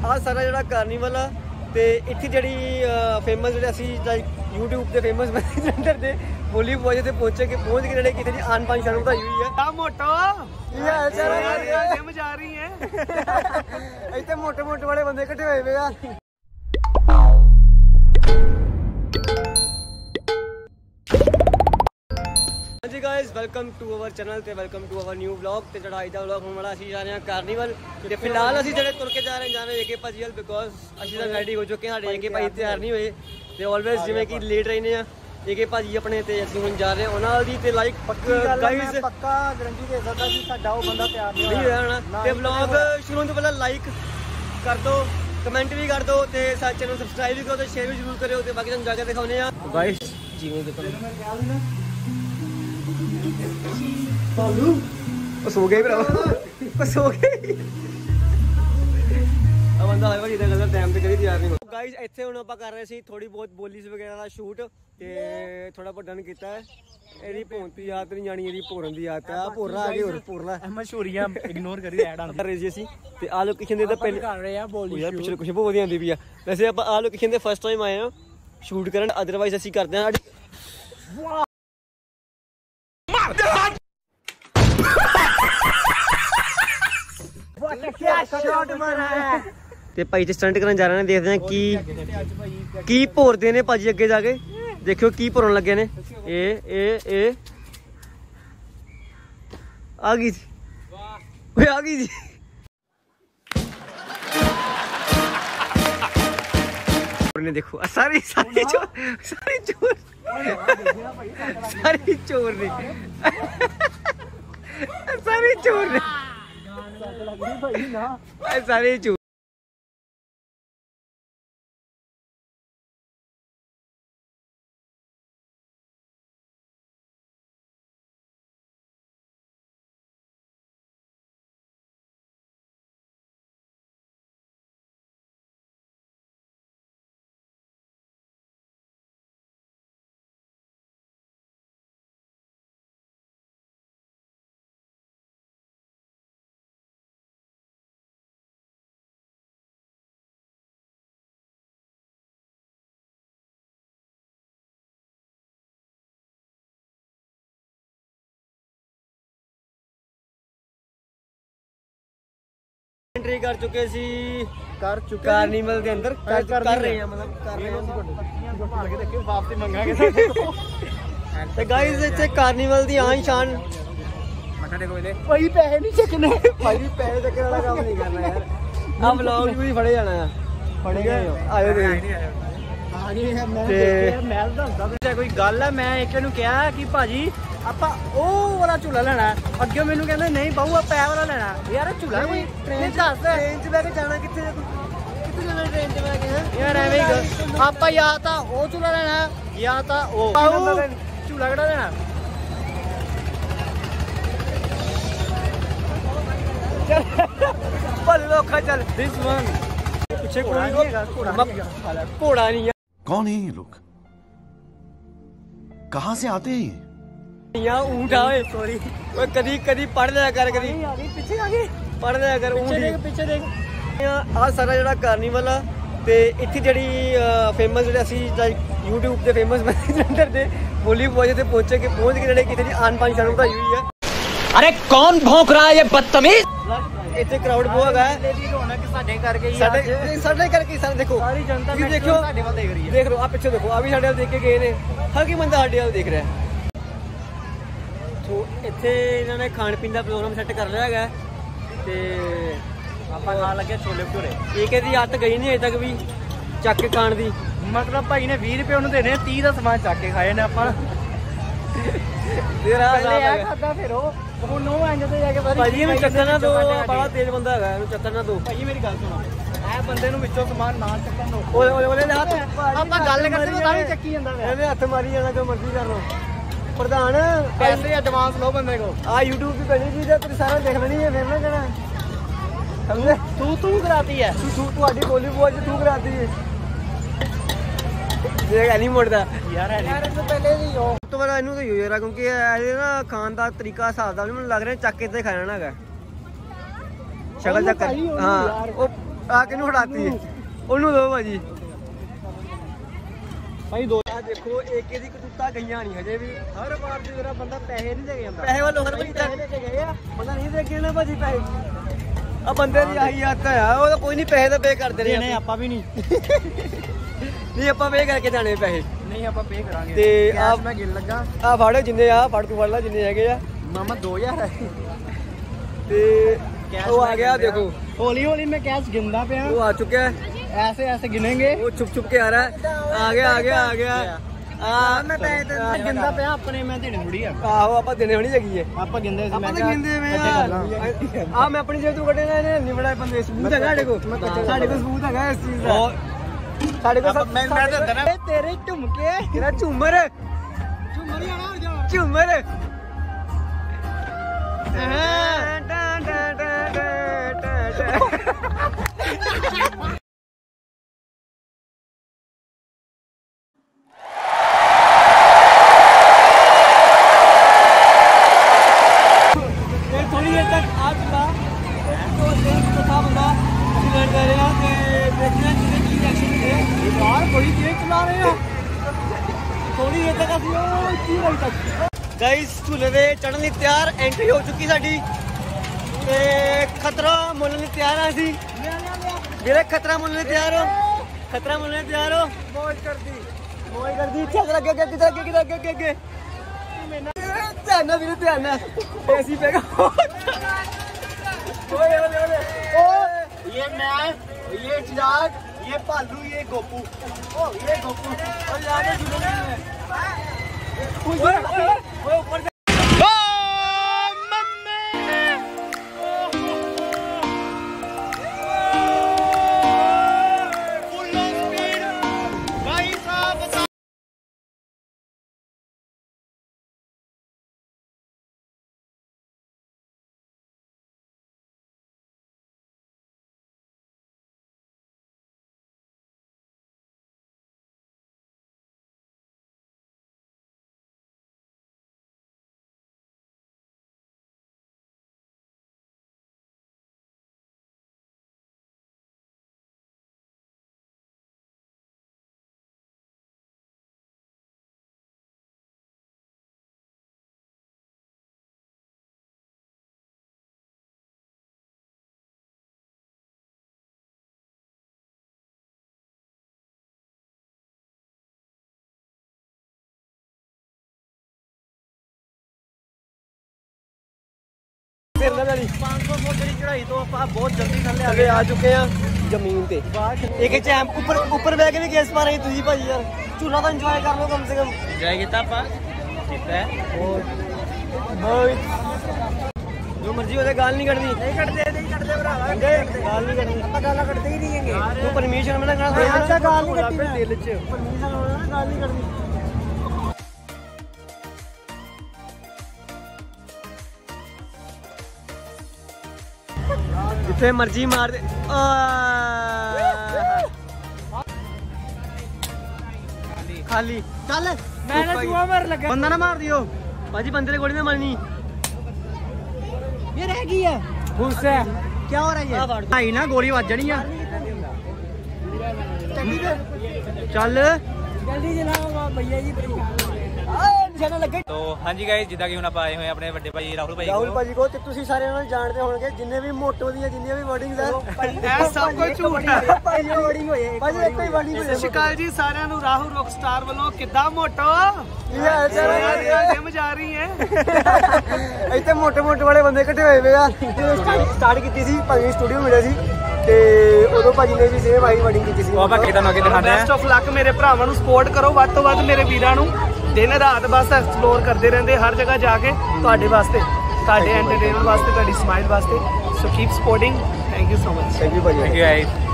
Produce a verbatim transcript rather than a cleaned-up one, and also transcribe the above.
ਆ ਸਾਰਾ ਜਿਹੜਾ ਕਾਰਨੀਵਲ ਆ ਤੇ ਇੱਥੇ ਜਿਹੜੀ ਫੇਮਸ ਜਿਹੜੇ ਅਸੀਂ YouTube ਤੇ ਫੇਮਸ ਜਲੰਧਰ ਦੇ ਬੋਲੀ ਬੋਏ ਤੇ ਪਹੁੰਚੇ ਕਿ ਪਹੁੰਚ ਕੇ ਜਿਹੜੇ ਕਿਤੇ ਦੀ ਆਨ ਪਾਨ ਸ਼ਰਮ ਵਧਾਈ ਹੋਈ ਹੈ। ਆ ਮੋਟਾ ਇਹ ਹਾਲ ਚਾਲ ਜਿਮ ਜਾ ਰਹੀ ਹੈ ਇੱਥੇ ਮੋਟੇ ਮੋਟੇ ਵਾਲੇ ਬੰਦੇ ਇਕੱਠੇ ਹੋਏ ਪਏ ਆ। ਹਾਂਜੀ guys welcome to our channel ਤੇ welcome to our new vlog ਤੇ ਜਿਹੜਾ ਅੱਜ ਦਾ ਵਲੌਗ ਹੋਣ ਵਾਲਾ ਅਸੀਂ ਜਾ ਰਹੇ ਹਾਂ ਕਾਰਨੀਵਲ ਤੇ ਫਿਲਹਾਲ ਅਸੀਂ ਜਿਹੜੇ ਤੁਰ ਕੇ ਜਾ ਰਹੇ ਜਾ ਰਹੇ ਏਕੇ ਭਾਜੀ ਵੱਲ ਬਿਕੋਜ਼ ਅਸੀਂ ਤਾਂ ਰੈਡੀ ਹੋ ਚੁੱਕੇ ਹਾਂ। ਸਾਡੇ ਏਕੇ ਭਾਜੀ ਤਿਆਰ ਨਹੀਂ ਹੋਏ ਤੇ ਆਲਵੇਜ਼ ਜਿਵੇਂ ਕਿ ਲੇਟ ਰਹਿੰਦੇ ਆ ਏਕੇ ਭਾਜੀ ਆਪਣੇ ਤੇ ਅਸੀਂ ਹੁਣ ਜਾ ਰਹੇ ਹਾਂ ਉਹਨਾਂ ਦੀ ਤੇ ਲਾਈਕ ਗਾਇਜ਼ ਪੱਕਾ ਗਰੰਟੀ ਦੇ ਸਕਦਾ ਕਿ ਸਾਡਾ ਉਹ ਬੰਦਾ ਤਿਆਰ ਨਹੀਂ ਹੋਇਆ ਹੋਣਾ ਤੇ ਵਲੌਗ ਸ਼ੁਰੂ ਹੋਣ ਤੋਂ ਪਹਿਲਾਂ ਲਾਈਕ ਕਰ ਦਿਓ, ਕਮੈਂਟ ਵੀ ਕਰ ਦਿਓ ਤੇ ਸਾਡੇ ਚੈਨਲ ਨੂੰ ਸਬਸਕ੍ਰਾਈਬ ਵੀ ਕਰੋ ਤੇ ਸ਼ੇਅਰ ਵੀ ਜ਼ਰੂਰ ਕਰਿਓ ਤੇ ਬਾਕੀ ਤੁਹਾਨੂੰ ਜਾ ਕੇ ਦਿਖਾਉਂਦੇ ਆ ਗਾਇਜ਼ ਜਿਵੇਂ ਦੇਖੋ ਪਾਲੂ ਉਹ ਸੋ ਗਏ ਭਰਾ ਉਹ ਸੋ ਗਏ ਆ ਬੰਦਾ ਹਰ ਵਾਰ ਇਦਾਂ ਕਰਦਾ ਟਾਈਮ ਤੇ ਕਦੀ ਤਿਆਰ ਨਹੀਂ ਹੁੰਦਾ। ਗਾਇਜ਼ ਇੱਥੇ ਹੁਣ ਆਪਾਂ ਕਰ ਰਹੇ ਸੀ ਥੋੜੀ ਬਹੁਤ ਬੋਲੀਜ਼ ਵਗੈਰਾ ਦਾ ਸ਼ੂਟ ਤੇ ਥੋੜਾ ਬਹੁਤ ਡਨ ਕੀਤਾ ਹੈ। ਇਹਦੀ ਭੌਂਤੀ ਯਾਦ ਨਹੀਂ ਜਾਣੀ, ਇਹਦੀ ਭੋਰਨ ਦੀ ਯਾਦ ਆ ਭੋਰਾ ਆ ਗਏ ਹੋਰ ਭੋਰਲਾ ਮਸ਼ਹੂਰੀਆਂ ਇਗਨੋਰ ਕਰੀ ਐਡ ਆਨ ਕਰ ਰਹੇ ਸੀ ਅਸੀਂ ਤੇ ਆ ਲੋਕੇਸ਼ਨ ਦੇ ਤਾਂ ਪਹਿਲੇ ਕਰ ਰਹੇ ਆ ਬੋਲੀ ਯਾਰ ਪਿਛਲੇ ਕੁਝ ਬਹੁਤ ਵਧੀਆ ਆਉਂਦੀ ਵੀ ਆ। ਵੈਸੇ ਆਪਾਂ ਆ ਲੋਕੇਸ਼ਨ ਦੇ ਫਸਟ ਟਾਈਮ ਆਏ ਆ ਸ਼ੂਟ ਕਰਨ, ਅਦਰਵਾਈਜ਼ ਅਸੀਂ ਕਰਦੇ ਹਾਂ ਤੇ ਭਾਈ ਤੇ ਸਟੰਟ ਕਰਨ ਜਾ ਰਹੇ ਨੇ, ਦੇਖਦੇ ਹਾਂ ਕੀ ਕੀ ਭੋਰਦੇ ਨੇ ਭਾਜੀ ਅੱਗੇ ਜਾ ਕੇ। ਦੇਖਿਓ ਕੀ ਭੋਰਨ ਲੱਗੇ ਨੇ। ਇਹ ਇਹ ਇਹ ਆ ਗਈ ਜੀ ਓਏ ਆ ਗਈ ਜੀ ਨੇ ਦੇਖੋ ਸਾਰੀ ਸਾਰੀ ਚੋਰ ਸਾਰੀ ਚੋਰ ਸਾਰੀ ਚੋਰ ਨੇ ਸਾਰੀ ਚੋਰ ਨੇ ਸਾਰੇ ਚੋਰ एंट्री कर चुके सी कर चुके कार्निवल के अंदर कर, कर, कर रहे हैं मतलब कर रहे हैं वापसी मंगा के गाइस इत्थे कार्निवल दी आन शान मथा देखो इले भाई पैसे नहीं चकने भाई पैसे चकने वाला काम नहीं करना यार। अब व्लॉग भी फड़े जाना है फड़े गए आयो ते हां जी मैं देखिया महल दसदा कोई गल है। मैं एक नु कहा कि भाजी ਆਪਾਂ ਉਹ ਵਾਲਾ ਝੂਲਾ ਲੈਣਾ ਅੱਗੇ ਮੈਨੂੰ ਕਹਿੰਦੇ ਨਹੀਂ ਬਾਹੂ ਆਪਾਂ ਇਹ ਵਾਲਾ ਲੈਣਾ ਯਾਰ ਝੂਲਾ ਕੋਈ ਟ੍ਰੇਨ ਚ ਟ੍ਰੇਨ ਚ ਬੈ ਕੇ ਜਾਣਾ ਕਿੱਥੇ ਕਿੱਥੇ ਜਾਣਾ ਟ੍ਰੇਨ ਚ ਬੈ ਕੇ ਯਾਰ ਐਵੇਂ ਹੀ ਆਪਾਂ ਜਾਂ ਤਾਂ ਉਹ ਝੂਲਾ ਲੈਣਾ ਜਾਂ ਤਾਂ ਉਹ ਝੂਲਾ ਕਿਹੜਾ ਲੈਣਾ। ਭਲੇ ਲੋਕਾਂ ਚੱਲ ਦਿਸ ਵਨ ਪਿੱਛੇ ਕੋਈ ਨਹੀਂ ਹੈਗਾ ਘੋੜਾ ਘੋੜਾ नहीं है। कौन है ये लोग, कहाँ से आते हैं? ऊँट आए सॉरी कदी कदी पढ़ लिया कर कदी पिछे आ गए पढ़ लिया कर ऊँट पिछे देख आ सारा ਜਿਹੜਾ ਕਾਰਨੀਵਲ ਆ ਤੇ ਇੱਥੇ ਜਿਹੜੀ ਫੇਮਸ ਜਿਹੜੇ ਅਸੀਂ YouTube ਤੇ ਫੇਮਸ ਜਲੰਧਰ ਦੇ ਬੋਲੀ ਬੋਏ ਤੇ ਪਹੁੰਚੇ ਕਿ ਪਹੁੰਚ ਕੇ ਜਿਹੜੇ ਕਿਤੇ ਦੀ ਆਨ ਪਾਨ ਸ਼ਰਮ ਵਧਾਈ ਹੋਈ ਹੈ। अरे कौन भौंक रहा है ये बदतमीज। ਇੱਥੇ ਕਰਾਊਡ ਬਹੁਤ ਹੈ ਰੌਣਕ ਸਾਡੇ ਕਰਕੇ ਹੀ ਸਾਡੇ ਸਾਡੇ ਕਰਕੇ ਸਾਨੂੰ ਦੇਖੋ ਸਾਰੀ ਜਨਤਾ ਦੇਖੋ ਸਾਡੇ ਵੱਲ ਦੇਖ ਰਹੀ ਹੈ। ਦੇਖ ਲਓ ਆ ਪਿੱਛੇ ਦੇਖੋ ਆ ਵੀ ਸਾਡੇ ਵੱਲ ਦੇਖ ਕੇ ਗਏ ਨੇ ਹਰ ਕੋਈ ਬੰਦਾ ਸਾਡੇ ਵੱਲ ਦੇਖ ਰਿਹਾ ਹੈ। ਇੱਥੇ ਇਹਨਾਂ ਨੇ ਖਾਣ ਪੀਣ ਦਾ ਪ੍ਰੋਗਰਾਮ ਸੈੱਟ ਕਰ ਲਿਆ ਹੈਗਾ ਤੇ ਆਪਾਂ ਖਾਣ ਲੱਗੇ ਛੋਲੇ ਭਟੂਰੇ। ਇਹ ਕਹਿੰਦੀ ਹੱਥ ਗਈ ਨਹੀਂ ਅਜੇ ਤੱਕ ਵੀ ਚੱਕ ਕੇ ਖਾਣ ਦੀ ਮਤਲਬ ਭਾਈ ਨੇ ਵੀਹ ਰੁਪਏ ਉਹਨੂੰ ਦੇਣੇ ਤੀਹ ਦਾ ਸਮਾਨ ਚੱਕ ਕੇ ਖਾਏ ਨੇ ਆਪਾਂ ਖਾਦਾ ਫਿਰ ਉਹ ਹੁਣ ਉਹ ਇੰਜ ਤੇ ਜਾ ਕੇ ਭਾਜੀ ਇਹਨੂੰ ਚੱਕਰ ਨਾ ਦੋ ਬੜਾ ਤੇਜ਼ ਬੰਦਾ ਹੈਗਾ ਇਹਨੂੰ ਚੱਕਰ ਨਾ ਦੋ। ਭਾਜੀ ਮੇਰੀ ਗੱਲ ਸੁਣੋ ਇਹ ਬੰਦੇ ਨੂੰ ਵਿੱਚੋਂ ਸਮਾਨ ਨਾ ਚੱਕਣ ਦੋ ਓਏ ਓਏ ਓਏ ਹੱਥ ਆਪਾਂ ਗੱਲ ਕਰਦੇ ਤਾਂ ਵੀ ਚੱਕੀ ਜਾਂਦਾ ਇਹਨੇ ਹੱਥ ਮਾਰੀ ਜਾਣਾ ਜੋ ਮਰਜ਼ੀ ਕਰ ਲੋ। ਪ੍ਰਧਾਨ ਪੈਸੇ ਐਡਵਾਂਸ ਲਓ ਬੰਦੇ ਕੋ ਆ YouTube ਦੀ ਬਣੀ ਚੀਜ਼ ਹੈ ਤੇਰੀ ਸਾਰਾ ਦੇਖਣਾ ਨਹੀਂ ਹੈ ਫਿਰ ਨਾ ਕਹਿਣਾ ਸਮਝੇ ਤੂੰ ਤੂੰ ਕਰਾਤੀ ਹੈ ਤੂੰ ਤੁਹਾਡੀ ਬੋਲੀ ਬੋਲ ਤੂੰ ਕਰਾਤੀ ਹੈ ਦੇਖ ਨਹੀਂ ਮੁੜਦਾ ਯਾਰ ਯਾਰ ਇਸ ਤੋਂ ਪਹਿਲੇ ਵੀ ਹੋ ਤੋਂ ਬਾਅਦ ਇਹਨੂੰ ਤਾਂ ਯਾਰ ਕਿਉਂਕਿ ਇਹ ਨਾ ਖਾਣ ਦਾ ਤਰੀਕਾ ਹਿਸਾਬ ਦਾ ਮੈਨੂੰ ਲੱਗ ਰਿਹਾ ਚੱਕ ਕੇ ਤੇ ਖਾਣਾ ਹੈਗਾ ਸ਼ਕਲ ਚੱਕ ਹਾਂ ਉਹ ਆ ਕਿਹਨੂੰ ਫੜਾਤੀ ਉਹਨੂੰ ਦੋ ਭਾਜੀ ਭਾਈ ਦੋ ਆ ਦੇਖੋ ਇੱਕ ਇਹਦੀ ਕਤੂਤਾ ਗਈਆਂ ਨਹੀਂ ਹਜੇ ਵੀ ਹਰ ਵਾਰ ਦੀ ਜਿਹੜਾ ਬੰਦਾ ਪੈਸੇ ਨਹੀਂ ਦੇ ਕੇ ਜਾਂਦਾ ਪੈਸੇ ਵੱਲੋਂ ਹਰ ਭਾਈ ਪੈਸੇ ਲੈ ਕੇ ਗਏ ਆ ਬੰਦਾ ਨਹੀਂ ਦੇ ਕੇ ਨਾ ਭਾਜੀ ਪੈਸੇ ਆ ਬੰਦੇ ਦੀ ਆਹੀ ਆਦਤ ਆ ਉਹ ਤਾਂ ਕੋਈ ਨਹੀਂ ਪੈਸੇ ਤਾਂ ਪੇ ਕਰਦੇ ਰਹੇ ਨੇ ਆਪਾਂ ਵੀ ਨਹੀਂ ਨਹੀਂ ਆਪਾਂ ਪੇ ਕਰਕੇ ਜਾਣੇ ਪੈਸੇ ਨਹੀਂ ਆਪਾਂ ਪੇ ਕਰਾਂਗੇ ਤੇ ਆ ਮੈਂ ਗਿਣ ਲੱਗਾ ਆ ਫੜ ਜਿੰਨੇ ਆ ਫੜ ਤੂੰ ਫੜ ਲੈ ਜਿੰਨੇ ਹੈਗੇ ਆ ਮਾਮਾ ਦੋ ਹਜ਼ਾਰ ਹੈ ਤੇ ਉਹ ਆ ਗਿਆ देखो हौली हौली मैं कैश गिनता पे वो आ चुका है ऐसे ऐसे गिनेंगे वो छुप छुप के आ रहा है आ गया आ गया आ गया आ मैं पैसे गिनता पे अपने मैं देने थोड़ी है आहो ਆਪਾਂ ਦੇਣੇ ਹੋਣੀ ਹੈਗੀ ਹੈ ਆਪਾਂ ਗਿੰਦੇ ਸੀ ਮੈਂ ਗਿੰਦੇ ਵੇ ਆ ਮੈਂ ਆਪਣੀ ਜੇਬ ਤੋਂ ਕੱਢੇ ਨੇ ਨਿਬੜਾ ਬੰਦੇ ਸਬੂਤ ਹੈਗਾ ਸਾਡੇ ਕੋਲ ਸਾਡੇ ਕੋਲ ਸਬੂਤ ਹੈਗਾ ਇਸ ਚੀਜ਼ ਦਾ ਸਾਡੇ ਕੋਲ ਮੈਂ ਮੈਂ ਦਿੰਦਾ ਨਾ ਤੇਰੇ ਝੁਮਕੇ ਤੇਰਾ ਝੂਮਰ ਝੂਮਰ ਜਾਣਾ ਝੂਮਰ थोड़ी देर तक आ चुका तो था बंदा कर रहे हैं देखना की रिएक्शन है यार बड़ी तेज चला रहे हो थोड़ी देर तक असली तक गाइस झूले दे चढ़न लई तैयार एंट्री हो चुकी साडी ते खतरा मुल्ल लई तैयार आ सी मेरे खतरा मुल्ल लई तैयार हो खतरा मुल्ल लई तैयार हो मौज कर दी मौज कर दी चल आगे आगे किधर आगे किधर आगे आगे ध्यान ना वीर ध्यान ना ऐसी पेगा ओए ओए ओए ओ ये मैं ये चिराग ये भालू ये गोपू ओ ये गोपू और यार झूले में ओए ओए ऊपर पाँच सौ फुट की चढ़ाई तो आप बहुत जल्दी थले आगे आ चुके हैं जमीन पे एक चैम्प ऊपर ऊपर बह के भी गैस पा रही तुझी भाई यार झूला तो एंजॉय कर लो कम से कम एंजॉय किया आपा ठीक है और जो मर्जी होते गाल नहीं कटनी नहीं कटते नहीं कटते भरावा गाल नहीं कटनी ਆਪਾਂ ਗਾਲਾਂ ਕੱਢਦੇ ਹੀ ਨਹੀਂ ਹੈਗੇ ਤੂੰ ਪਰਮਿਸ਼ਨ ਮਿਲਣਾ ਕਹਣਾ ਅੱਛਾ ਗਾਲ ਨਹੀਂ ਕੱਢੀ ਦਿਲ ਚ ਪਰਮਿਸ਼ਨ ਹੋਣਾ ਗਾਲ ਨਹੀਂ ਕੱਢਣੀ जिथे मर्जी मार दे खाली चल मैंने जुआ मार लगा बंदा ना मार दियो भाजी बंदे ने गोली ना मारनी ये रह गई है गुस्सा क्या हो रहा है भाई ना गोली ਵੱਜ ਜਾਣੀ ਆ चल जल्दी चलाओ भैया जी तो हाँ जी गाइस जिदा कि हुण आपां आए होए अपने वड्डे भाई राहुल भाई राहुल भाजी को ते तुसीं सारे नाल जानदे होणगे जिन्ने भी मोटो दी जिन्ने भी वर्डिंग्स है ਇਹ ਸਭ ਕੁਝ ਝੂਠ ਹੈ ਭਾਈ वर्डिंग ਹੋਈ ਹੈ ਭਾਈ ਇੱਕ ਹੀ वर्डिंग ਹੋਈ ਹੈ। ਸਤਿ ਸ਼੍ਰੀ ਅਕਾਲ ਜੀ ਸਾਰਿਆਂ ਨੂੰ ਰਾਹੁਲ ਰੌਕ ਸਟਾਰ ਵੱਲੋਂ ਕਿੱਦਾਂ ਮੋਟੋ ਇਹ ਹਾਲ ਚਾਲ ਹੈ ਜਿਮ ਜਾ ਰਹੀ ਹੈ ਇੱਥੇ ਮੋਟੇ ਮੋਟੇ ਵਾਲੇ ਬੰਦੇ ਇਕੱਠੇ ਹੋਏ ਵੇ ਆ ਸਟਾਰਟ ਕੀਤੀ ਸੀ ਭਾਜੀ ਸਟੂਡੀਓ ਮਿਲਿਆ ਸੀ ਤੇ ਉਦੋਂ ਭਾਜੀ ਨੇ ਵੀ ਸੇਮ ਆਈ वर्डिंग ਕੀਤੀ ਸੀ ਬਾਬਾ ਕਿਦਾਂ ਨਾ ਕਿਦਾਂ ਖਾਂਦੇ ਬੈਸਟ ਆਫ ਲੱਕ ਮੇਰੇ ਭਰਾਵਾਂ ਨੂੰ ਸਪੋਰਟ ਕਰੋ ਵੱਧ ਤੋਂ ਵੱਧ ਮੇਰੇ ਵੀਰਾਂ ਨੂੰ दिन रात बस एक्सप्लोर करते रहते हर जगह जाके ਤੁਹਾਡੇ ਵਾਸਤੇ ਤੁਹਾਡੇ एंटरटेनमेंट वास्ते ਤੁਹਾਡੀ स्माइल वास्ते so keep supporting thank you so much thank you भाई थैंक यू गाइस